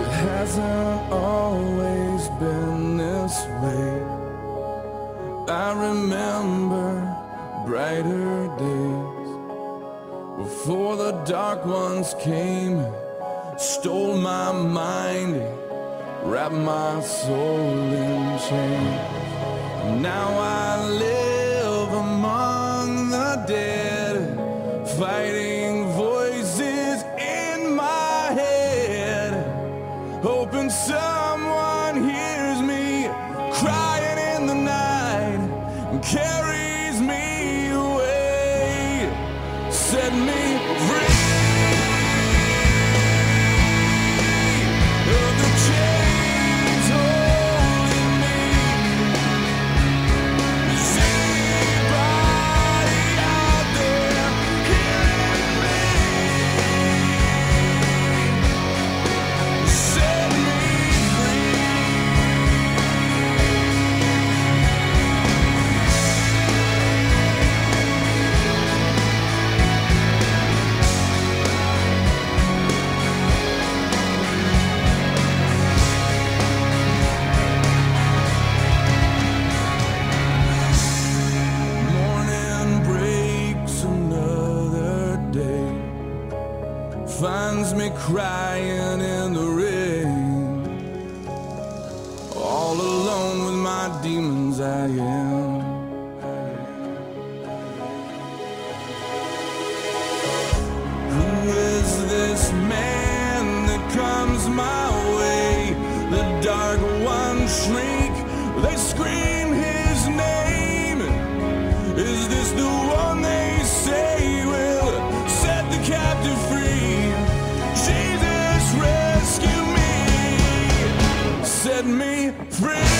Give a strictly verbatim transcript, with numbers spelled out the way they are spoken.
Hasn't always been this way. I remember brighter days before the dark ones came, stole my mind, wrapped my soul in chains. Now I live among the dead, fighting voices in my head, hoping someone hears me crying in the night and carries me away, set me free of the chains holding me. Is anybody out there hearing me? Set me free. Morning breaks another day, finds me crying in the rain, all alone with my demons I am. Who is this man that comes my way? The dark ones shriek, they scream his name. Is this the one they say will set the captive free? Jesus, rescue me, set me free.